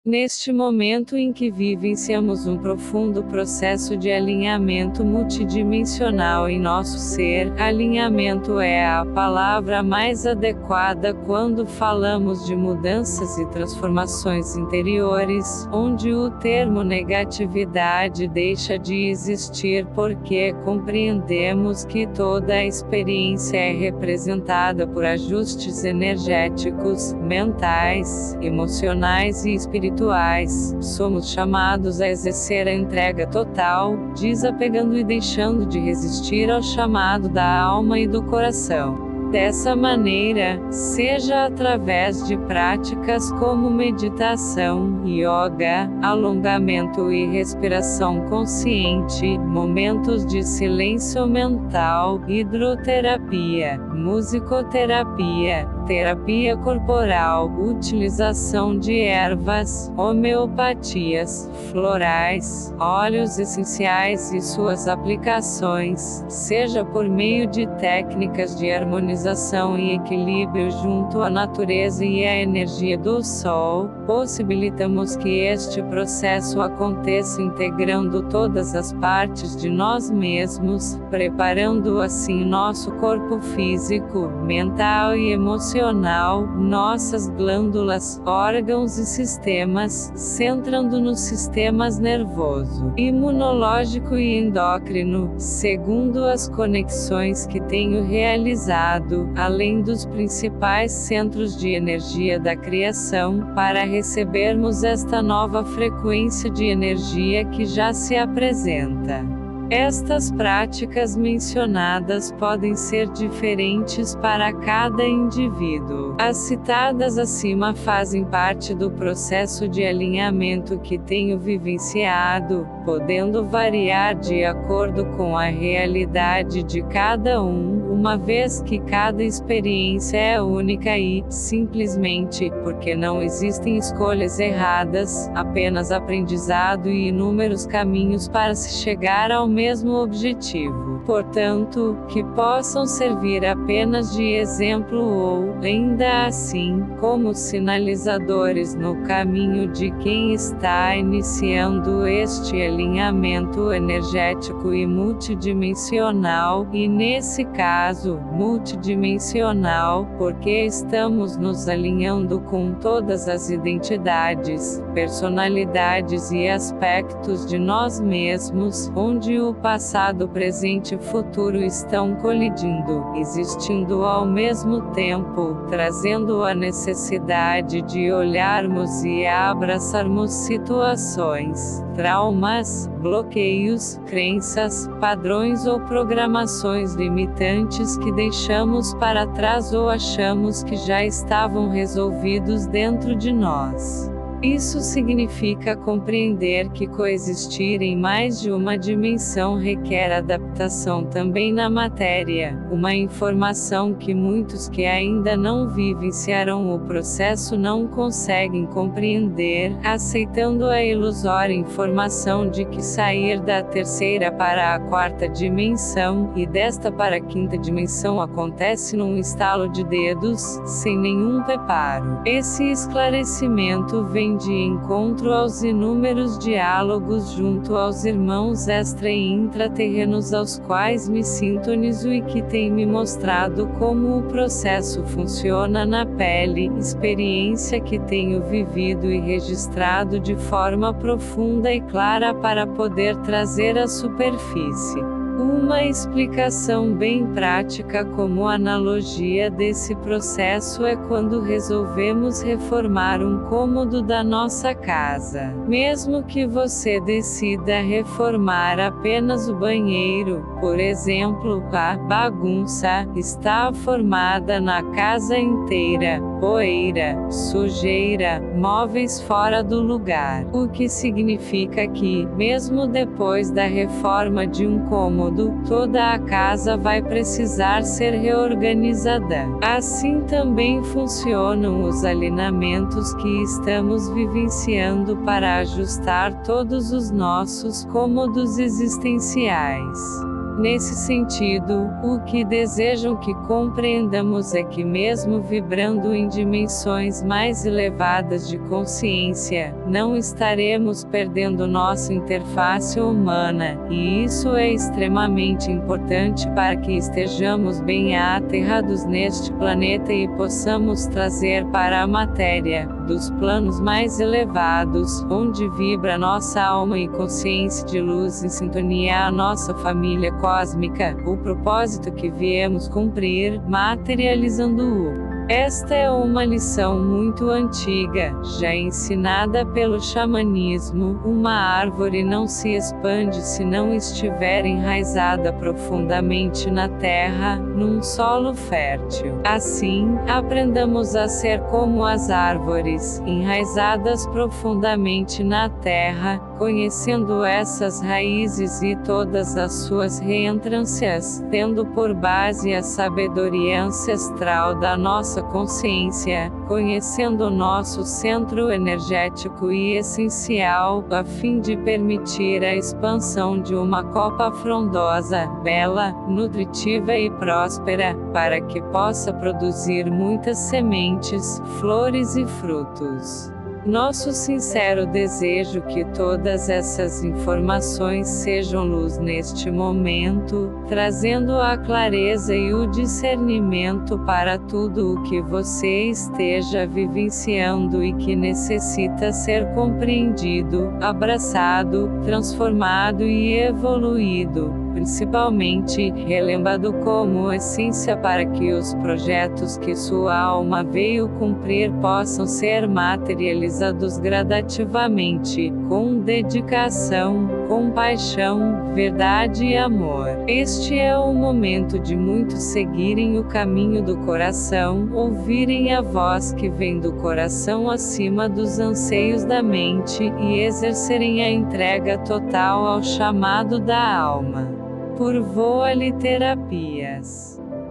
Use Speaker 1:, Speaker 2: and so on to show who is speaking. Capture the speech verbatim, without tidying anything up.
Speaker 1: Neste momento em que vivenciamos um profundo processo de alinhamento multidimensional em nosso ser, alinhamento é a palavra mais adequada quando falamos de mudanças e transformações interiores, onde o termo negatividade deixa de existir porque compreendemos que toda a experiência é representada por ajustes energéticos, mentais, emocionais e espirituais. Somos chamados a exercer a entrega total, desapegando e deixando de resistir ao chamado da alma e do coração. Dessa maneira, seja através de práticas como meditação, yoga, alongamento e respiração consciente, momentos de silêncio mental, hidroterapia, musicoterapia, terapia corporal, utilização de ervas, homeopatias, florais, óleos essenciais e suas aplicações, seja por meio de técnicas de harmonização e equilíbrio junto à natureza e à energia do Sol, possibilitamos que este processo aconteça integrando todas as partes de nós mesmos, preparando assim nosso corpo físico, mental e emocional, nossas glândulas, órgãos e sistemas, centrando nos sistemas nervoso, imunológico e endócrino, segundo as conexões que tenho realizado, além dos principais centros de energia da criação, para recebermos esta nova frequência de energia que já se apresenta. Estas práticas mencionadas podem ser diferentes para cada indivíduo. As citadas acima fazem parte do processo de alinhamento que tenho vivenciado, podendo variar de acordo com a realidade de cada um, uma vez que cada experiência é única e, simplesmente, porque não existem escolhas erradas, apenas aprendizado e inúmeros caminhos para se chegar ao mesmo objetivo. Portanto, que possam servir apenas de exemplo ou, ainda assim, como sinalizadores no caminho de quem está iniciando este alinhamento energético e multidimensional, e nesse caso, multidimensional, porque estamos nos alinhando com todas as identidades, personalidades e aspectos de nós mesmos, onde o passado, presente e futuro estão colidindo, existindo ao mesmo tempo, trazendo a necessidade de olharmos e abraçarmos situações, traumas, bloqueios, crenças, padrões ou programações limitantes que deixamos para trás ou achamos que já estavam resolvidos dentro de nós. Isso significa compreender que coexistir em mais de uma dimensão requer adaptação também na matéria, uma informação que muitos que ainda não vivenciaram o processo não conseguem compreender, aceitando a ilusória informação de que sair da terceira para a quarta dimensão, e desta para a quinta dimensão acontece num estalo de dedos, sem nenhum preparo. Esse esclarecimento vem de encontro aos inúmeros diálogos junto aos irmãos extra e intraterrenos aos quais me sintonizo e que têm me mostrado como o processo funciona na pele, experiência que tenho vivido e registrado de forma profunda e clara para poder trazer à superfície. Uma explicação bem prática como analogia desse processo é quando resolvemos reformar um cômodo da nossa casa. Mesmo que você decida reformar apenas o banheiro, por exemplo, a bagunça está formada na casa inteira, poeira, sujeira, móveis fora do lugar. O que significa que, mesmo depois da reforma de um cômodo, toda a casa vai precisar ser reorganizada. Assim também funcionam os alinhamentos que estamos vivenciando para ajustar todos os nossos cômodos existenciais. Nesse sentido, o que desejam que compreendamos é que mesmo vibrando em dimensões mais elevadas de consciência, não estaremos perdendo nossa interface humana, e isso é extremamente importante para que estejamos bem aterrados neste planeta e possamos trazer para a matéria, dos planos mais elevados, onde vibra nossa alma e consciência de luz em sintonia à nossa família cósmica, o propósito que viemos cumprir, materializando-o. Esta é uma lição muito antiga, já ensinada pelo xamanismo. Uma árvore não se expande se não estiver enraizada profundamente na terra, num solo fértil. Assim, aprendamos a ser como as árvores, enraizadas profundamente na terra, conhecendo essas raízes e todas as suas reentrâncias, tendo por base a sabedoria ancestral da nossa consciência, conhecendo o nosso centro energético e essencial, a fim de permitir a expansão de uma copa frondosa, bela, nutritiva e próspera, para que possa produzir muitas sementes, flores e frutos. Nosso sincero desejo que todas essas informações sejam luz neste momento, trazendo a clareza e o discernimento para tudo o que você esteja vivenciando e que necessita ser compreendido, abraçado, transformado e evoluído, principalmente, relembrado como essência para que os projetos que sua alma veio cumprir possam ser materializados gradativamente, com dedicação, compaixão, verdade e amor. Este é o momento de muitos seguirem o caminho do coração, ouvirem a voz que vem do coração acima dos anseios da mente, e exercerem a entrega total ao chamado da alma. Por Voali Terapias.